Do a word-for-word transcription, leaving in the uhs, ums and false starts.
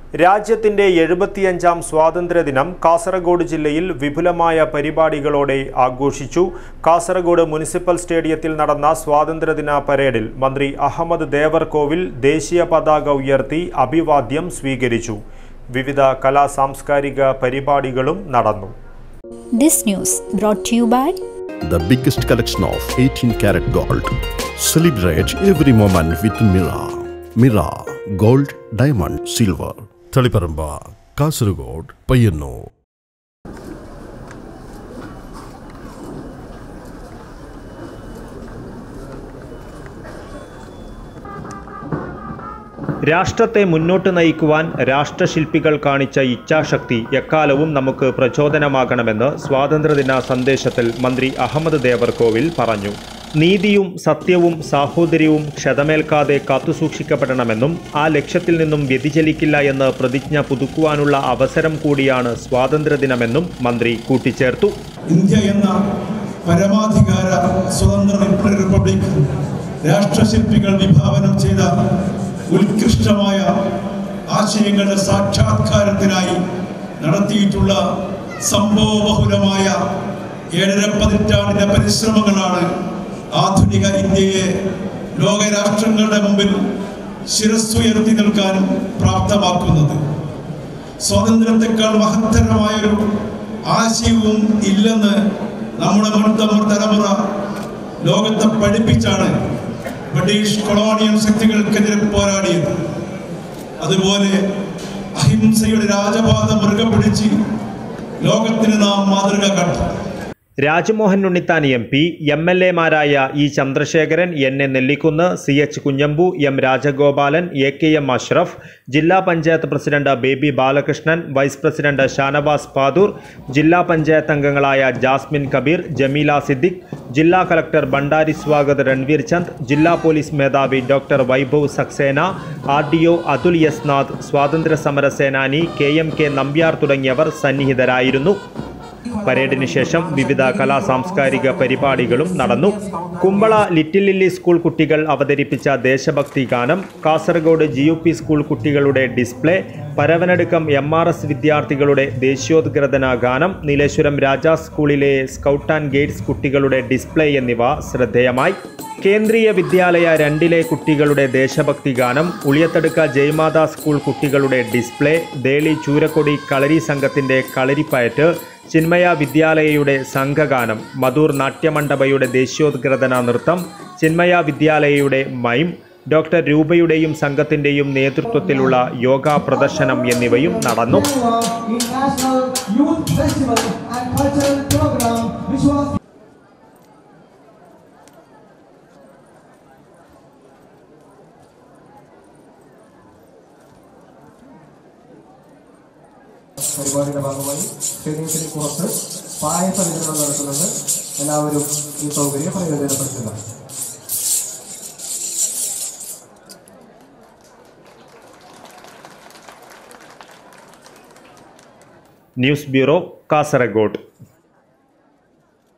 രാജ്യത്തിന്റെ എഴുപത്തിയഞ്ചാം സ്വാതന്ത്ര്യദിനം കാസർഗോഡ് ജില്ലയിൽ വിപുലമായ പരിപാടികളോടെ ആഘോഷിച്ചു. കാസർഗോഡ് മുനിസിപ്പൽ സ്റ്റേഡിയത്തിൽ നടന്ന സ്വാതന്ത്ര്യദിന പരേഡിൽ മന്ത്രി അഹമ്മദ് ദേവർകോവിൽ ദേശീയ പതാക ഉയർത്തി അഭിവാദ്യം സ്വീകരിച്ചു. വിവിധ കലാ സാംസ്കാരിക പരിപാടികളും നടന്നു. This news brought to you by the biggest collection of eighteen karat gold. Celebrate every moment with Mira. Mira Gold, Diamond, Silver. Taliparamba, Kasaragod, Payyanur. രാഷ്ട്രത്തെ മുന്നോട്ട് നയിക്കുവാൻ രാഷ്ട്രശില്പികൾ കാണിച്ച ഇച്ഛാശക്തി എക്കാലവും നമുക്ക് പ്രചോദനമാകണമെന്ന് സ്വാതന്ത്ര്യദിന സന്ദേശത്തിൽ മന്ത്രി അഹമ്മദ് ദേവർകോവിൽ പറഞ്ഞു. നീതിയും സത്യവും സാഹോദര്യവും ക്ഷതമേൽക്കാതെ കാത്തുസൂക്ഷിക്കപ്പെടണമെന്നും ആ ലക്ഷ്യത്തിൽ നിന്നും വ്യതിചലിക്കില്ല എന്ന് പ്രതിജ്ഞ പുതുക്കുവാനുള്ള അവസരം കൂടിയാണ് സ്വാതന്ത്ര്യദിനമെന്നും മന്ത്രി കൂട്ടിച്ചേർത്തു. ഇന്ത്യ എന്ന പരമാധികാര സ്വതന്ത്ര റിപ്പബ്ലിക് രാഷ്ട്രശില്പികൾ വിഭാവനം ചെയ്ത ഉത്കൃഷ്ടമായ ആശയങ്ങളുടെ സാക്ഷാത്കാരത്തിനായി നടത്തിയിട്ടുള്ള സംഭവബഹുലമായ ഏഴര പതിറ്റാണ്ടിന്റെ പരിശ്രമങ്ങളാണ് ആധുനിക ഇന്ത്യയെ ലോകരാഷ്ട്രങ്ങളുടെ മുമ്പിൽ ശിരസ്സുയർത്തി നിൽക്കാൻ പ്രാപ്തമാക്കുന്നത്. സ്വാതന്ത്ര്യത്തെക്കാൾ മഹത്തരമായൊരു ആശയവും ഇല്ലെന്ന് നമ്മുടെ മുൻ തലമുറ ലോകത്തെ പഠിപ്പിച്ചാണ് ബ്രിട്ടീഷ് കൊളോണിയൽ ശക്തികൾക്കെതിരെ പോരാടിയത്. അതുപോലെ അഹിംസയുടെ രാജപാത മുറുകെ പിടിച്ച് ലോകത്തിന് നാം മാതൃക കാട്ടി. Rajmohan Unnithan M P, M L എമാരായ E Chandrasekharan, N A Nellikkunnu, C H Kunhambu, M Rajagopalan, A K M Ashraf, ജില്ലാ panchayat president Baby Balakrishnan, vice president Shanavas Padoor, ജില്ലാ പഞ്ചായത്ത് അംഗങ്ങളായ ജാസ്മിൻ കബീർ, ജമീല സിദ്ദിഖ്, ജില്ലാ കളക്ടർ ഭണ്ഡാരി സ്വാഗത് രൺവീർ ചന്ദ്, ജില്ലാ പോലീസ് മേധാവി doctor Vaibhav Saxena, R D O Atul Yasnath, സ്വാതന്ത്ര്യ സമര സേനാനി കെ എം കെ നമ്പ്യാർ തുടങ്ങിയവർ സന്നിഹിതരായിരുന്നു. പരേഡിന് ശേഷം വിവിധ കലാ സാംസ്കാരിക പരിപാടികളും നടന്നു. കുമ്പള ലിറ്റിൽ ലില്ലി സ്കൂൾ കുട്ടികൾ അവതരിപ്പിച്ച ദേശഭക്തി ഗാനം, Kasaragod G U P school കുട്ടികളുടെ display, Paravanadukkam M R S വിദ്യാർത്ഥികളുടെ ദേശീയോദ്ഗ്രഥന ഗാനം, നീലേശ്വരം രാജാ സ്കൂളിലെ സ്കൗട്ട് ആൻഡ് ഗൈഡ്സ് കുട്ടികളുടെ ഡിസ്പ്ലേ എന്നിവ ശ്രദ്ധേയമായി. കേന്ദ്രീയ വിദ്യാലയ രണ്ടിലെ കുട്ടികളുടെ ദേശഭക്തി ഗാനം, ഉളിയത്തടുക്ക ജയ്മാതാ സ്കൂൾ കുട്ടികളുടെ ഡിസ്പ്ലേ, ദേളി ചൂരക്കൊടി കളരി സംഘത്തിൻ്റെ കളരിപ്പയറ്റ്, ചിന്മയ വിദ്യാലയയുടെ സംഘഗാനം, മധൂർ നാട്യമണ്ഡപയുടെ ദേശീയോദ്ഗ്രഥന നൃത്തം, ചിന്മയ വിദ്യാലയയുടെ മൈം, ഡോക്ടർ രൂപയുടെയും സംഘത്തിൻ്റെയും നേതൃത്വത്തിലുള്ള യോഗ പ്രദർശനം എന്നിവയും നടന്നു. പരിപാടിയുടെ ഭാഗമായി സ്റ്റേഡിയത്തിന് പുറത്ത് പായസ വിതരണം നടത്തുന്നുണ്ട്. എല്ലാവരും ഈ സൗകര്യം പ്രയോജനപ്പെടുത്തുക. News bureau, Kasaragod.